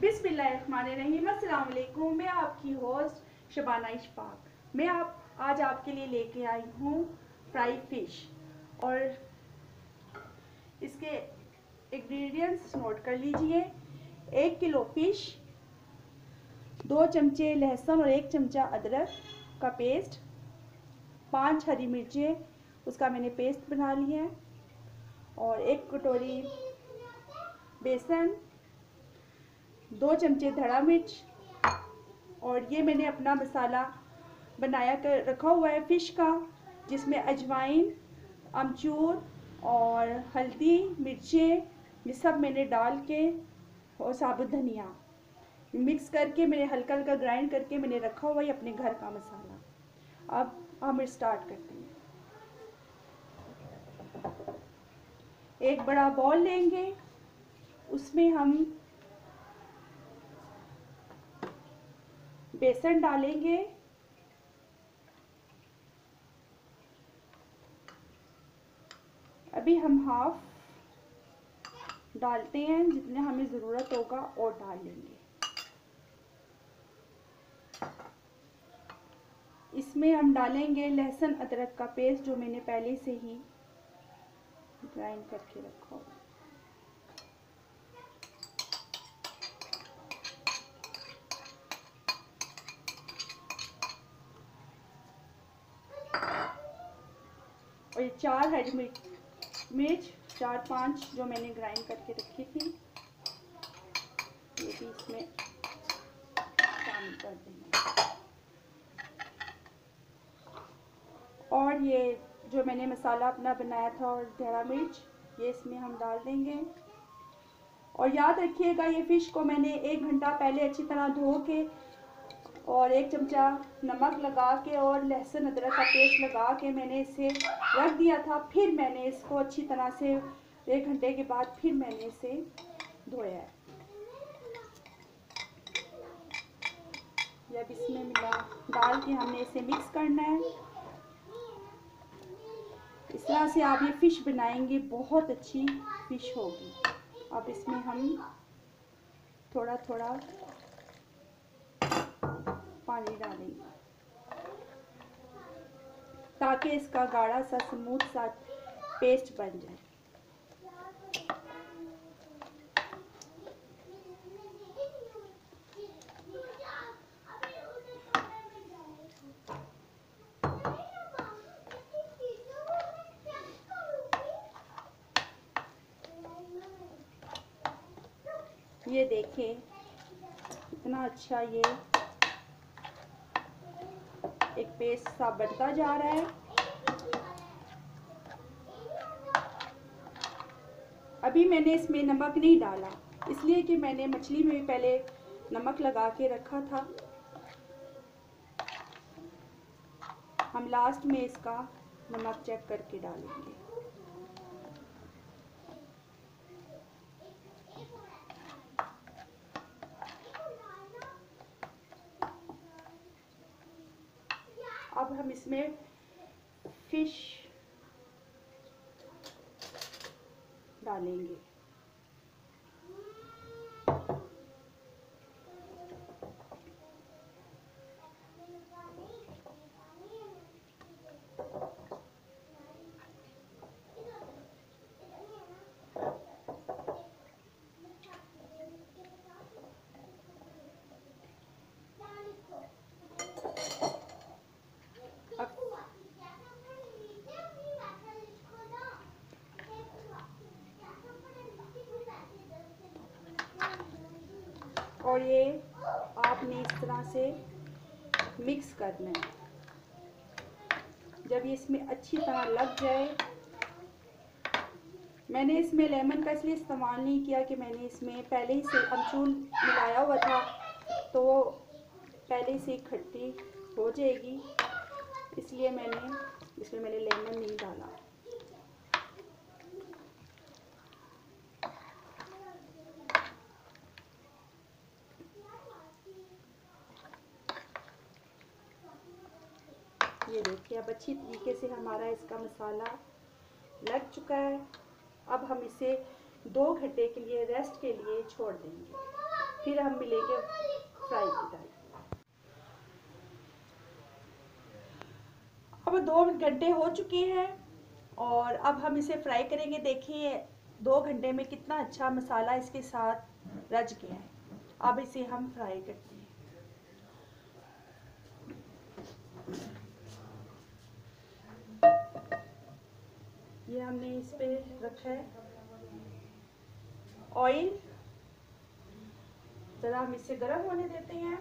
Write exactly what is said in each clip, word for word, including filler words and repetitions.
बिस्मिल्लाहिर्रहमानिर्रहीम। अस्सलाम वालेकुम। मैं आपकी होस्ट शबाना इशफाक। मैं आप आज आपके लिए लेके आई हूँ फ्राई फिश और इसके इंग्रेडिएंट्स नोट कर लीजिए। एक किलो फिश, दो चमचे लहसुन और एक चमचा अदरक का पेस्ट, पांच हरी मिर्चें उसका मैंने पेस्ट बना लिया है, और एक कटोरी बेसन, दो चमचे धड़ा मिर्च, और ये मैंने अपना मसाला बनाया कर रखा हुआ है फ़िश का, जिसमें अजवाइन, अमचूर और हल्दी, मिर्चें, ये सब मैंने डाल के और साबुत धनिया मिक्स करके मैंने हल्का हल्का ग्राइंड करके मैंने रखा हुआ है अपने घर का मसाला। अब हम स्टार्ट करते हैं। एक बड़ा बॉल लेंगे, उसमें हम बेसन डालेंगे, अभी हम हाफ डालते हैं, जितने हमें ज़रूरत होगा और डाल लेंगे। इसमें हम डालेंगे लहसुन अदरक का पेस्ट जो मैंने पहले से ही ग्राइंड करके रखा हो। और ये चार हरी मिर्च, चार पांच जो मैंने ग्राइंड करके रखी थी, ये भी इसमें शामिल कर देंगे। और ये जो मैंने मसाला अपना बनाया था और धड़ा मिर्च, ये इसमें हम डाल देंगे। और याद रखिएगा, ये फ़िश को मैंने एक घंटा पहले अच्छी तरह धो के और एक चमचा नमक लगा के और लहसुन अदरक का पेस्ट लगा के मैंने इसे रख दिया था। फिर मैंने इसको अच्छी तरह से एक घंटे के बाद फिर मैंने इसे धोया है। अब इसमें मिला डाल के हमने इसे मिक्स करना है। इस तरह से आप ये फ़िश बनाएंगे, बहुत अच्छी फ़िश होगी। अब इसमें हम थोड़ा थोड़ा पानी डालेंगे ताकि इसका गाढ़ा सा स्मूथ सा पेस्ट बन जाए। ये देखें इतना अच्छा ये एक पेस्ट सा बनता जा रहा है। अभी मैंने इसमें नमक नहीं डाला, इसलिए कि मैंने मछली में भी पहले नमक लगा के रखा था। हम लास्ट में इसका नमक चेक करके डालेंगे। अब हम इसमें फिश डालेंगे। और ये आपने इस तरह से मिक्स करना है। जब ये इसमें अच्छी तरह लग जाए, मैंने इसमें लेमन का इसलिए इस्तेमाल नहीं किया कि मैंने इसमें पहले ही से अमचूर मिलाया हुआ था, तो वो पहले से खट्टी हो जाएगी, इसलिए मैंने इसमें मैंने लेमन नहीं डाला। ये देखिए अब अच्छी तरीके से हमारा इसका मसाला लग चुका है। अब हम इसे दो घंटे के लिए रेस्ट के लिए छोड़ देंगे। फिर हम मिलेंगे फ्राई की टाइम। अब दो घंटे हो चुके हैं और अब हम इसे फ्राई करेंगे। देखिए दो घंटे में कितना अच्छा मसाला इसके साथ रच गया है। अब इसे हम फ्राई करते हैं। ये हमने इस पे रखा है ऑयल, जरा हम इसे गर्म होने देते हैं।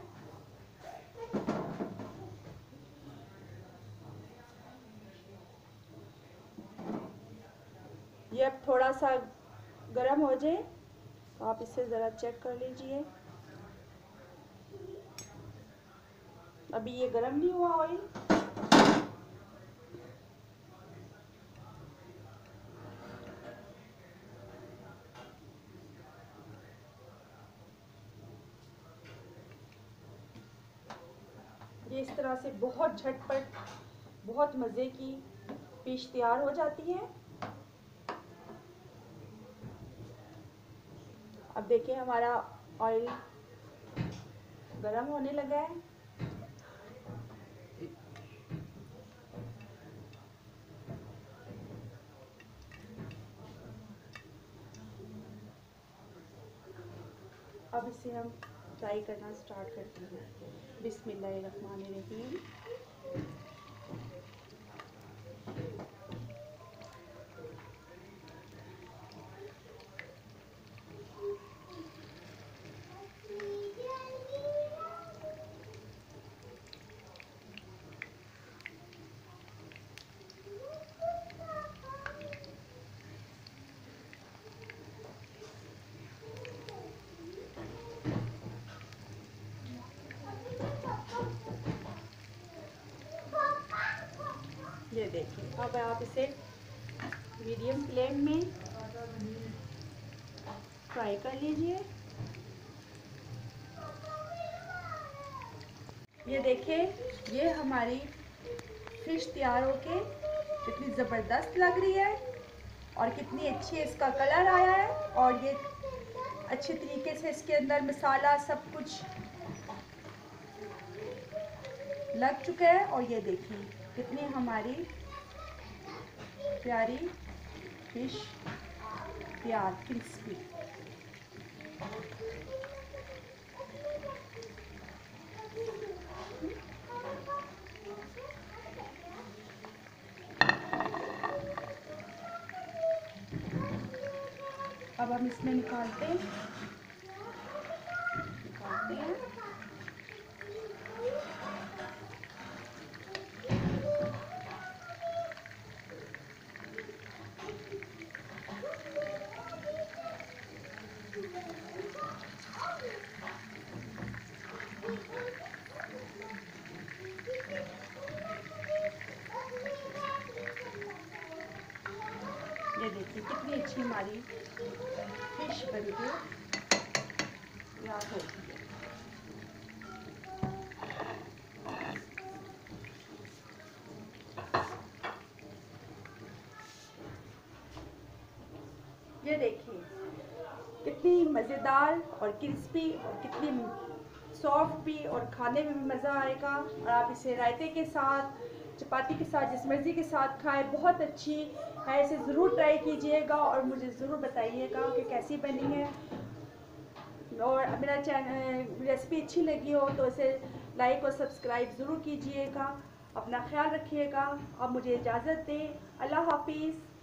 ये अब थोड़ा सा गर्म हो जाए तो आप इसे ज़रा चेक कर लीजिए। अभी ये गर्म नहीं हुआ ऑयल। ये इस तरह से बहुत झटपट, बहुत मज़े की फिश तैयार हो जाती है। अब देखिए हमारा ऑयल गरम होने लगा है। अब इसे हम फ्राई करना स्टार्ट करते हैं। बिस्मिल्लाहिर्रहमानिर्रहीम। ये देखिए अब आप इसे मीडियम फ्लेम में फ्राई कर लीजिए। ये देखिए ये हमारी फिश तैयार होके कितनी ज़बरदस्त लग रही है और कितनी अच्छी इसका कलर आया है और ये अच्छे तरीके से इसके अंदर मसाला सब कुछ लग चुका है। और ये देखिए कितनी हमारी प्यारी फिश तैयार, क्रिस्पी। अब हम इसमें निकालते हैं निकालते हैं ये देखिए कितनी अच्छी हमारी फिश बनके तैयार होती है। ये देखिए कितनी मज़ेदार और क्रिस्पी और कितनी सॉफ्ट भी और खाने में भी मज़ा आएगा। और आप इसे रायते के साथ, चपाती के साथ, जिस मर्ज़ी के साथ खाएं, बहुत अच्छी है। इसे ज़रूर ट्राई कीजिएगा और मुझे ज़रूर बताइएगा कि कैसी बनी है। और मेरा चैनल रेसिपी अच्छी लगी हो तो इसे लाइक और सब्सक्राइब ज़रूर कीजिएगा। अपना ख्याल रखिएगा। अब मुझे इजाज़त दें। अल्लाह हाफिज़।